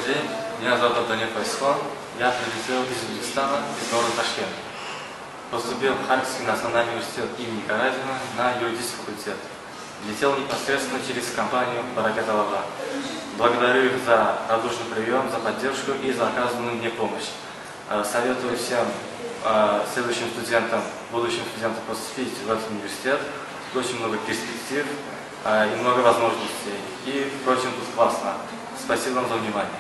день. Меня зовут Абдонев Айсхон. Я прилетел из Узбекистана, из города Ташкент. Поступил в Харьковский национальный университет имени Каразина на юридический факультет. Летел непосредственно через компанию «Баракат Аллаха». Благодарю их за радушный прием, за поддержку и за оказанную мне помощь. Советую всем следующим студентам, будущим студентам поступить в этот университет. Тут очень много перспектив и много возможностей. И, впрочем, тут классно. Спасибо вам за внимание.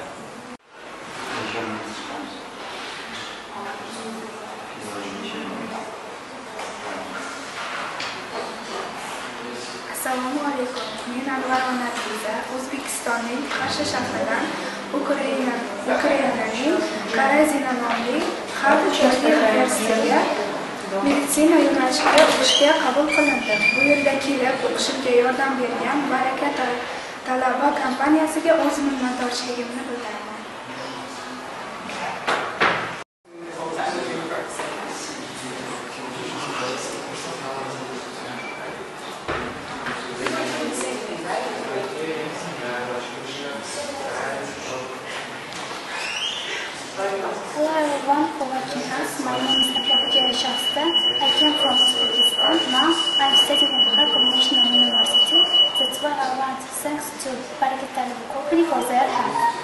Assalomu alaykum. Men Anvar Onatiza, O'zbekistonning Qarshi shahridan Ukrainaning Karazina nomli xalq ijodiy universitetiga meditsina yo'nalishiga o'qishga qabul qilindim. Bu yerda kelib o'qishimga yordam bergan Barakat talaba kompaniyasiga o'z minnatdorchiligimni bildiraman. Hello everyone for watching us. My name is Abigail Shasta. I came from Uzbekistan. Now I'm studying at Kharkov National University. That's why I want to thank to Barakat Talaba Company for their help.